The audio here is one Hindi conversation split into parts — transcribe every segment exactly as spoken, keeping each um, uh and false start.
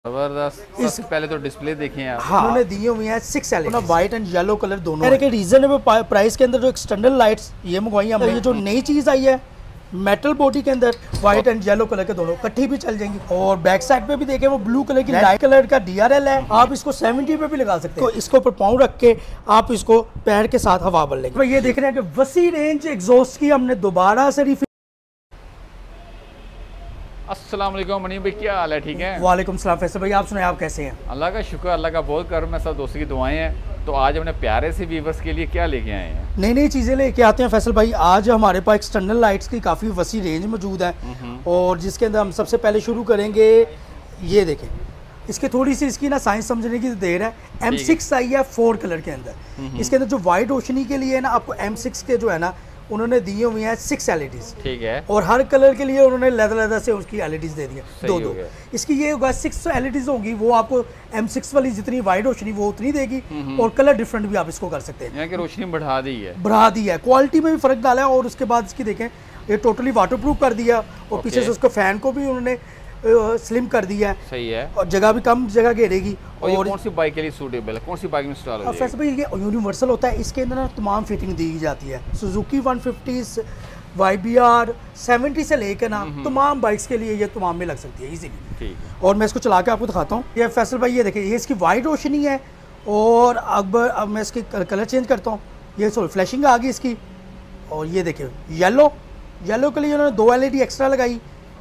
जबरदस्त। इससे पहले तो डिस्प्ले देखें आप। हाँ, उन्होंने दिए हुए हैं six L white and yellow colour दोनों। मेरे के रीजनेबल प्राइस के अंदर जो एक्सटर्नल लाइट्स ये मंगवाई हमने। ये जो नई चीज आई है मेटल बॉडी के अंदर व्हाइट एंड येलो कलर के दोनों इकट्ठी भी चल जाएंगी। और बैक साइड पे भी देखें वो ब्लू कलर की लाइट कलर का डीआरएल है। आप इसको सेवेंटी पे भी लगा सकते हो। इसको ऊपर पाँव रख के आप इसको पैर के साथ हवा भर लेंगे। ये देख रहे हैं कि वसी रेंज एग्जॉस्ट की हमने दोबारा से रिफिल। अस्सलाम वालेकुम मनी भाई, क्या हाल है? ठीक है। वालेकुम सलाम फैसल भाई, आप सुनाए आप कैसे हैं? अल्लाह का शुक्र, अल्लाह का बहुत कर्म है, सब दोस्तों की दुआएं हैं। तो आज हमने प्यारे से व्यूवर्स के लिए क्या लेके आए हैं? नई नई चीज़ें लेके आते हैं फैसल भाई। आज हमारे पास एक्सटर्नल लाइट्स की काफ़ी वसी रेंज मौजूद है और जिसके अंदर हम सबसे पहले शुरू करेंगे। ये देखें, इसके थोड़ी सी इसकी ना साइंस समझने की देर है। एम सिक्स आई है फोर कलर के अंदर। इसके अंदर जो वाइट रोशनी के लिए ना आपको एम सिक्स के जो है ना उन्होंने दिए हुए हैं सिक्स एलईडीज। ठीक है। और हर कलर के लिए उन्होंने लेदर लेदर से उसकी एलईडीज दे दी है, दो दो। इसकी ये होगा सिक्स एलईडीज होंगी, वो आपको एम सिक्स वाली जितनी वाइट रोशनी वो उतनी देगी और कलर डिफरेंट भी आप इसको कर सकते हैं। यहाँ की रोशनी बढ़ा दी है, बढ़ा दी है, क्वालिटी में भी फर्क डाला है। और उसके बाद इसकी देखें ये टोटली वाटर प्रूफ कर दिया और पीछे से उसको फैन को भी उन्होंने स्लिम कर दिया है। सही है। और जगह भी कम जगह घेरेगी। और, और कौन सी बाइक के लिए सूटेबल है, कौन सी बाइक में इंस्टॉल हो जाएगी? भाई ये यूनिवर्सल होता है, इसके अंदर ना तमाम फिटिंग दी जाती है। Suzuki one fifty, Y B R seventy से लेकर ना तमाम बाइक्स के लिए ये तमाम में लग सकती है इजीली। ठीक है। और मैं इसको चला के आपको दिखाता हूँ। ये फैसल भाई ये देखिए, ये इसकी वाइट रोशनी है। और अब अब मैं इसकी कलर चेंज करता हूँ। ये सॉरी फ्लैशिंग आ गई इसकी। और ये देखिए येलो येलो के लिए उन्होंने दो एल ई डी एक्स्ट्रा लगाई,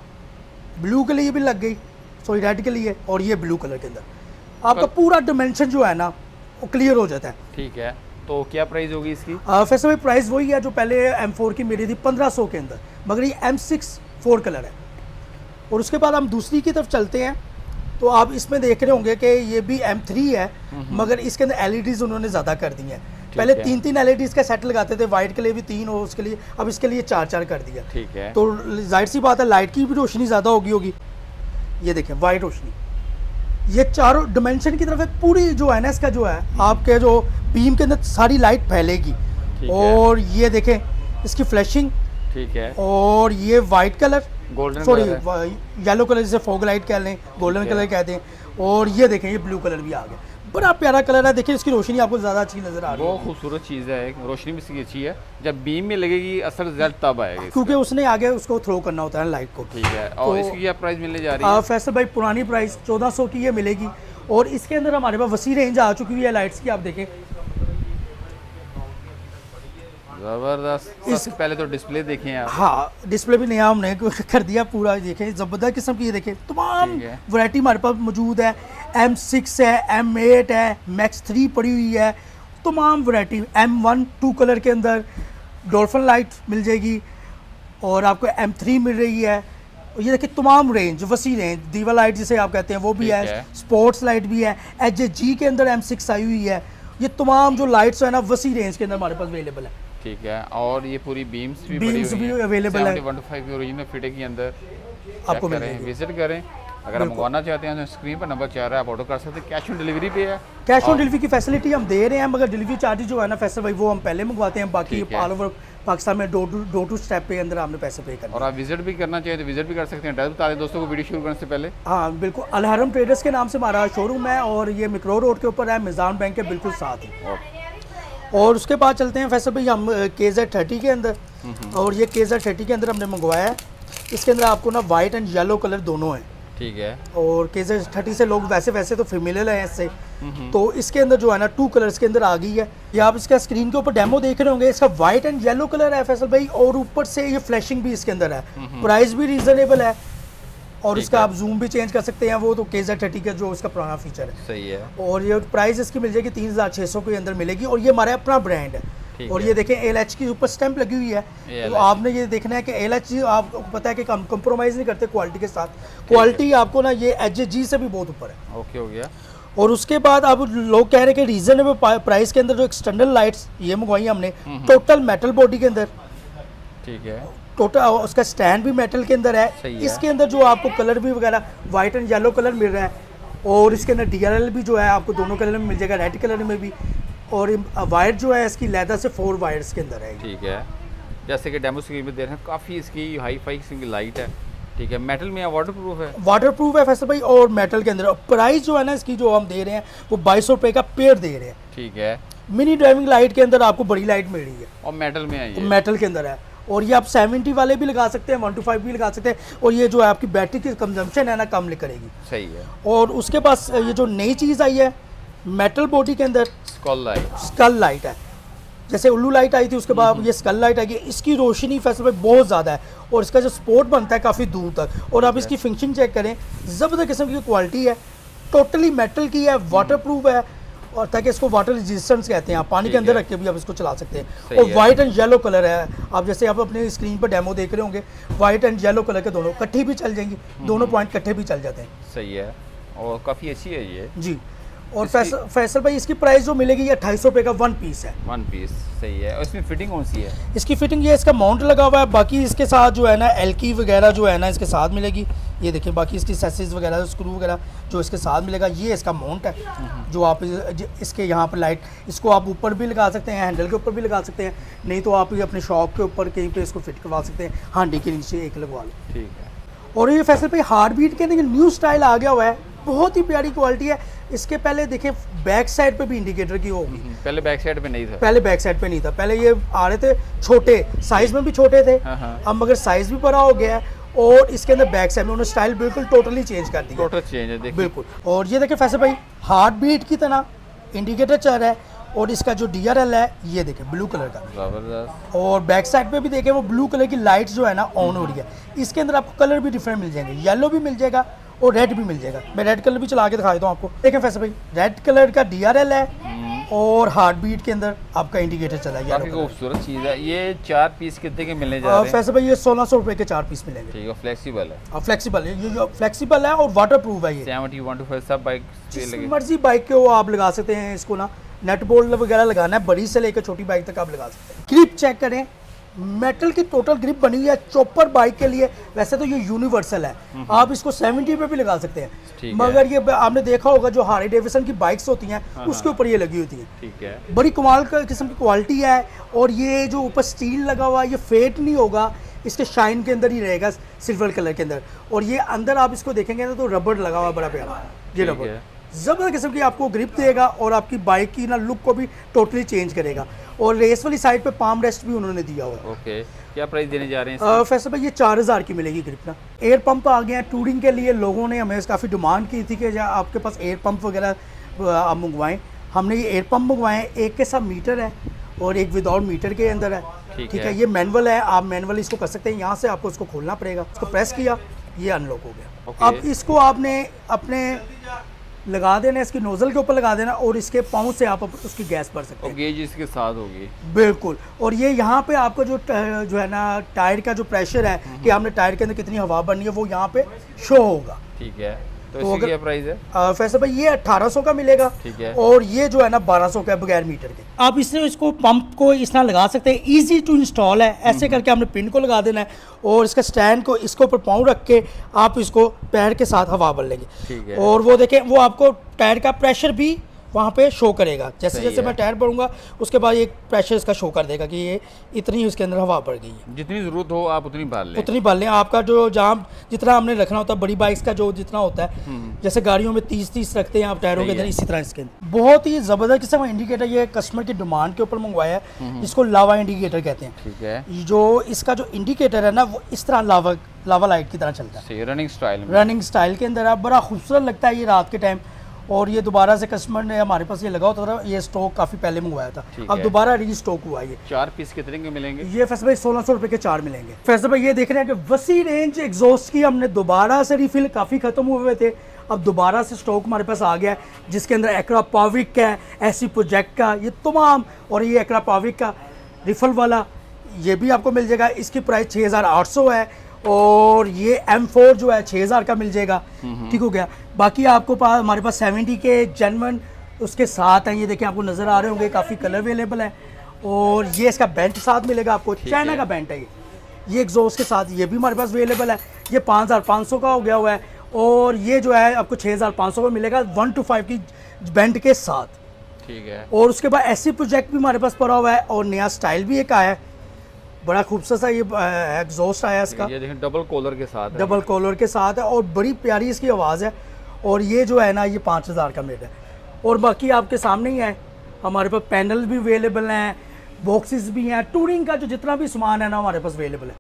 ब्लू के लिए भी लग गई, सॉरी रेड के लिए। और ये ब्लू कलर के अंदर आपका पूरा डिमेंशन जो है ना वो क्लियर हो जाता है। ठीक है। तो क्या प्राइस होगी इसकी? फैसल भाई प्राइस वही है जो पहले एम फोर की मेरी थी पंद्रह सौ के अंदर, मगर ये एम सिक्स फोर कलर है। और उसके बाद हम दूसरी की तरफ चलते हैं तो आप इसमें देख रहे होंगे कि ये भी एम थ्री है, मगर इसके अंदर एलईडीज उन्होंने ज़्यादा कर दी हैं। पहले तीन तीन एलईडीज का सेट लगाते थे, वाइट के लिए भी तीन और उसके लिए, अब इसके लिए चार चार कर दिया। ठीक है। तो जाहिर सी बात है लाइट की भी रोशनी ज़्यादा होगी होगी ये देखें वाइट रोशनी, ये चारों डिमेंशन की तरफ एक पूरी जो है ना इसका जो है आपके जो बीम के अंदर सारी लाइट फैलेगी। और ये देखें इसकी फ्लैशिंग। ठीक है। और ये white colour, golden sorry yellow colour जिसे फॉग लाइट कह लें, गोल्डन कलर कहते हैं। और ये देखें ये ब्लू कलर भी आ गया, बड़ा प्यारा कलर है। देखिए इसकी रोशनी आपको ज़्यादा अच्छी नजर आ रही है। बहुत खूबसूरत चीज़ है, रोशनी भी इसकी अच्छी है। जब बीम में लगेगी असर रिजल्ट तब आएगा, क्योंकि उसने आगे उसको थ्रो करना होता है लाइट को। ठीक है। और तो, इसकी क्या प्राइस मिलने जा रही है? फैसल भाई पुरानी प्राइस चौदह सौ की ये मिलेगी। और इसके अंदर हमारे पास वसी रेंज आ चुकी है लाइट्स की, आप देखें। जबरदस्त। इससे पहले तो डिस्प्ले देखें आप। हाँ, डिस्प्ले भी नया हमने कर दिया पूरा। देखें जबरदस्त किस्म की, ये देखें तमाम वैरायटी हमारे पास मौजूद है। एम सिक्स है, एम एट है, मैक्स थ्री पड़ी हुई है, तमाम वैरायटी। एम वन टू कलर के अंदर डॉल्फिन लाइट मिल जाएगी और आपको एम थ्री मिल रही है। ये देखिए तमाम रेंज, वसी रेंज, दीवा लाइट जिसे आप कहते हैं वो भी है, है। स्पोर्ट्स लाइट भी है। एच जी के अंदर एम सिक्स आई हुई है। ये तमाम जो लाइट्स है ना वसी रेंज के अंदर हमारे पास अवेलेबल है। ठीक है। और ये पूरी बीम्स भी बीम्स भी अवेलेबल है। वन टू फाइव की ओरिजिनल फिटिंग के अंदर आपको मिल रही है। विजिट करें। अगर आप मंगवाना चाहते हैं तो स्क्रीन पर नंबर चाह रहा है, आप ऑर्डर कर सकते हैं। कैश ऑन डिलीवरी पे है, कैश ऑन डिलीवरी की फैसिलिटी हम दे रहे हैं, मगर डिलीवरी चार्ज जो है ना फैसल भाई वो हम पहले मंगवाते हैं। बाकी ऑल ओवर पाकिस्तान में door to door to step पे अंदर आपने पैसे पे करना। और आप विजिट भी करना चाहिए तो विजिट भी कर सकते हैं। एड्रेस बता दें दोस्तों को वीडियो शुरू करने से पहले। हाँ बिल्कुल, अल हरम ट्रेडर्स के नाम से हमारा शोरूम है और ये मिक्रो रोड के ऊपर है, मिजान बैंक के बिल्कुल साथ ही। और उसके बाद चलते हैं फैसल भाई हम के जेड थर्टी के अंदर। और ये के जेड थर्टी के अंदर हमने मंगवाया है। इसके अंदर आपको ना वाइट एंड येलो कलर दोनों हैं। ठीक है। और के जेड थर्टी से लोग वैसे वैसे तो फेमिलियर हैं इससे, तो इसके अंदर जो है ना टू कलर्स के अंदर आ गई है। ये आप इसका स्क्रीन के ऊपर डेमो देख रहे होंगे, इसका वाइट एंड येलो कलर है फैसल भाई। और ऊपर से ये फ्लैशिंग भी इसके अंदर है। प्राइस भी रीजनेबल है और इसका आप जूम भी चेंज कर सकते हैं, वो तो के जेड थर्टी का जो उसका पुराना फीचर है। सही है। और ये प्राइस इसकी मिल जाएगी तीन हज़ार छः सौ के अंदर मिलेगी। और ये हमारा अपना ब्रांड है। और ये देखें एल एच की ऊपर स्टैंप लगी हुई है। तो आपने ये देखना है कि एल एच जी आपको पता है कि हम कंप्रोमाइज़ नहीं करते क्वालिटी के साथ। क्वालिटी आपको ना ये एच जी से भी बहुत ऊपर है। ओके हो गया। और उसके बाद अब लोग कह रहे हैं कि रीजनेबल प्राइस के अंदर जो एक्सटर्नल लाइट्स ये मंगवाई हमने टोटल मेटल बॉडी के अंदर। ठीक है। टोटल उसका स्टैंड भी मेटल के अंदर है, है। इसके अंदर जो आपको कलर भी वगैरह वाइट एंड येलो कलर मिल रहा है। और इसके अंदर डी आर एल भी जो है आपको दोनों कलर में मिल जाएगा, रेड कलर में भी। और वायर जो है इसकी लेदर से फोर वायर्स के अंदर है। ठीक है। जैसे कि डेमो स्क्रीन पे देख रहे हैं, काफ़ी इसकी हाई फाई किस्म की लाइट है। ठीक है, मेटल में या वाटर प्रूफ है? वाटर प्रूफ है फैसल भाई, और मेटल के अंदर। प्राइस जो है ना इसकी जो हम दे रहे हैं वो बाईस सौ रुपये का पेड़ दे रहे हैं। ठीक है, मिनी ड्राइविंग लाइट के अंदर आपको बड़ी लाइट मिल रही है और मेटल में है ये? मेटल के अंदर है, और ये आप सेवेंटी वाले भी लगा सकते हैं, वन टू फाइव भी लगा सकते हैं, और ये जो है आपकी बैटरी की कंजम्पशन है ना कम करेगी। सही है। और उसके पास ये जो नई चीज़ आई है मेटल बॉडी के अंदर, स्कल लाइट। स्कल लाइट है, जैसे उल्लू लाइट आई थी उसके बाद ये स्कल लाइट आई है। इसकी रोशनी फैसल में बहुत ज़्यादा है, और इसका जो स्पोर्ट बनता है काफ़ी दूर तक, और आप इसकी फिनिशिंग चेक करें, ज़बरदस्त किस्म की क्वालिटी है, टोटली मेटल की है, वाटर प्रूफ है, और ताकि इसको वाटर रेजिस्टेंस कहते हैं, आप पानी के अंदर रख के भी आप इसको चला सकते हैं। और वाइट एंड येलो कलर है, आप जैसे आप अपने स्क्रीन पर डेमो देख रहे होंगे, वाइट एंड येलो कलर के दोनों इकट्ठी भी चल जाएंगी, दोनों पॉइंट इकट्ठे भी चल जाते हैं। सही है, और काफ़ी अच्छी है ये जी। और फैसल फैसल भाई इसकी प्राइस जो मिलेगी ये अट्ठाईस सौ रुपये का वन पीस है। वन पीस, सही है। और इसमें फिटिंग कौन सी है? इसकी फिटिंग ये इसका माउंट लगा हुआ है, बाकी इसके साथ जो है ना एलकी वगैरह जो है ना इसके साथ मिलेगी। ये देखिए, बाकी इसकी सेसिस वगैरह स्क्रू वगैरह जो इसके साथ मिलेगा, ये इसका माउंट है जो आप इसके यहाँ पर लाइट, इसको आप ऊपर भी लगा सकते हैं, हैंडल के ऊपर भी लगा सकते हैं, नहीं तो आप ये अपने शॉप के ऊपर कहीं पे इसको फिट करवा सकते हैं, हांडी के नीचे एक लगवा लो। ठीक है। और ये फैसल भाई हार्ट बीट के अंदर न्यू स्टाइल आ गया हुआ है, बहुत ही प्यारी क्वालिटी है। इसके पहले देखिए बैक साइड पे भी इंडिकेटर की होगी, पहले बैक साइड पे नहीं था। पहले बैक साइड पे नहीं था, पहले ये आ रहे थे छोटे साइज में भी छोटे थे, अब मगर साइज भी बड़ा हो गया है, और इसके अंदर बैक साइड में उन्होंने स्टाइल बिल्कुल टोटली चेंज कर दी, टोटल चेंज है देखिए। बिल्कुल। और ये देखिए फैसल भाई हार्ट बीट की तरह इंडिकेटर चल रहा है, और इसका जो डी आर एल है ये देखें ब्लू कलर का, जबरदस्त। और बैक साइड पे भी देखें वो ब्लू कलर की लाइट जो है ना ऑन हो रही है। इसके अंदर आपको कलर भी डिफरेंट मिल जाएंगे, येलो भी मिल जाएगा और रेड भी मिल जाएगा। मैं रेड कलर भी चला के दिखा देता हूँ आपको। देखें फैसल भाई रेड कलर का डी आर एल है, और हार्ट बीट के अंदर आपका इंडिकेटर चला है। काफी खूबसूरत चीज़ है। ये चार पीस कितने के मिलने जा रहे हैं? फैसल भाई ये सोलह सौ रुपये के चार पीस मिलेंगे। ठीक है, फ्लेक्सिबल है। और फ्लेक्सिबल है, ये जो फ्लेक्सिबल है और वाटर प्रूफ है। ये सेवेंटी वन टू फाइव सब बाइक जिस मर्जी बाइक के वो आप लगा सकते हैं इसको ना, नेट बोल्ट वगैरह लगाना है, बड़ी से लेकर छोटी बाइक तक आप लगा सकते हैं। ग्रिप चेक करें, मेटल की टोटल ग्रिप बनी हुई है चॉपर बाइक के लिए। वैसे तो ये यूनिवर्सल है, आप इसको सेवेंटी पे भी लगा सकते हैं, मगर ये आपने देखा होगा जो हार्ले डेविडसन की बाइक्स होती हैं उसके ऊपर ये लगी होती है। ठीक है, बड़ी कमाल का किस्म की क्वालिटी है, और ये जो ऊपर स्टील लगा हुआ है ये फेट नहीं होगा, इसके शाइन के अंदर ही रहेगा, सिल्वर कलर के अंदर। और ये अंदर आप इसको देखेंगे ना तो रबड़ लगा हुआ बड़ा प्यारा, ये रबड़ ज़बरदस्त किस्म की आपको ग्रिप देगा, और आपकी बाइक की ना लुक को भी टोटली चेंज करेगा। और रेस वाली साइड पे पाम रेस्ट भी उन्होंने दिया हुआ है। ओके, क्या प्राइस देने जा रहे हैं? फैसल भाई ये चार हज़ार की मिलेगी ग्रिप ना। एयर पंप आ गया है टूरिंग के लिए, लोगों ने हमें काफ़ी डिमांड की थी कि आपके पास एयर पंप वगैरह आप मंगवाएं। हमने ये एयर पंप मंगवाएं, एक के साथ मीटर है और एक विदाउट मीटर के अंदर है। ठीक है, ये मैनुअल है, आप मैनुअल इसको कर सकते हैं, यहाँ से आपको इसको खोलना पड़ेगा, इसको प्रेस किया ये अनलॉक हो गया। अब इसको आपने अपने लगा देना, इसकी नोजल के ऊपर लगा देना, और इसके पाँव से आप उसकी गैस भर सकते हैं। गेज इसके साथ होगी, बिल्कुल। और ये यहाँ पे आपको जो जो है ना टायर का जो प्रेशर है कि आपने टायर के अंदर कितनी हवा भरनी है वो यहाँ पे शो होगा। ठीक है, तो इसकी क्या प्राइस है? फैसल भाई ये अठारह सौ का मिलेगा। ठीक है, और ये जो है ना बारह सौ का बगैर मीटर के। आप इससे इसको पंप को इस तरह लगा सकते हैं, इजी टू इंस्टॉल है। ऐसे करके आपने पिन को लगा देना है, और इसका स्टैंड को इसके ऊपर पाँव रख के आप इसको पैर के साथ हवा भर लेंगे। ठीक है, और वो देखें वो आपको टायर का प्रेशर भी वहाँ पे शो करेगा, जैसे जैसे मैं टायर भरूंगा उसके बाद एक प्रेशर इसका शो कर देगा कि ये इतनी उसके अंदर हवा भर गई है। जितनी ज़रूरत हो आप उतनी भर लें, उतनी भर लें। आपका जो जहाँ जितना हमने रखना होता है, बड़ी बाइक्स का जो जितना होता है, जैसे गाड़ियों में तीस तीस रखते हैं आप टायरों के अंदर, इसी तरह इसके अंदर बहुत ही ज़बरदस्त किस्म का इंडिकेटर ये कस्टमर की डिमांड के ऊपर मंगवाया है, इसको लावा इंडिकेटर कहते हैं। ठीक है, जो इसका जो इंडिकेटर है ना वो इस तरह लावा लावा लाइट की तरह चलता है, रनिंग स्टाइल में रनिंग स्टाइल के अंदर। आप बड़ा खूबसूरत लगता है ये रात के टाइम। और ये दोबारा से कस्टमर ने हमारे पास ये लगा होता था, ये स्टॉक काफ़ी पहले मंगवाया था, अब दोबारा री स्टॉक हुआ ये। चार पीस कितने के मिलेंगे? ये फैसल भाई सोलह सौ रुपये के चार मिलेंगे। फैसल भाई ये देख रहे हैं कि वसी रेंज एग्जॉस्ट की हमने दोबारा से रिफिल, काफ़ी ख़त्म हुए थे, अब दोबारा से स्टॉक हमारे पास आ गया है, जिसके अंदर एक्रा पाविक का, एसी प्रोजेक्ट का, ये तमाम, और ये एक्रा पाविक का रिफल वाला ये भी आपको मिल जाएगा। इसकी प्राइस छः हज़ार आठ सौ है, और ये एम फोर जो है छः हज़ार का मिल जाएगा। ठीक हो गया। बाकी आपको पास हमारे पास सेवेंटी के जेनवन उसके साथ हैं, ये देखें आपको नज़र आ रहे होंगे, काफ़ी कलर अवेलेबल है। और ये इसका बेंट साथ मिलेगा आपको, चाइना का बेंट है ये ये एग्जॉस्ट के साथ, ये भी हमारे पास अवेलेबल है। ये पाँच हज़ार पाँच सौ का हो गया हुआ है, और ये जो है आपको छः हज़ार पाँच सौ का मिलेगा वन टू फाइव की बेंट के साथ। ठीक है, और उसके बाद एसी प्रोजेक्ट भी हमारे पास पड़ा हुआ है, और नया स्टाइल भी एक आया है, बड़ा खूबसूरत सा ये एग्जॉस्ट आया इसका, ये देखें डबल कॉलर के साथ है। डबल कॉलर के साथ है और बड़ी प्यारी इसकी आवाज़ है। और ये जो है ना ये पाँच हज़ार का मेड है। और बाकी आपके सामने ही है, हमारे पास पैनल भी अवेलेबल हैं, बॉक्सेस भी हैं, टूरिंग का जो जितना भी सामान है ना हमारे पास अवेलेबल है।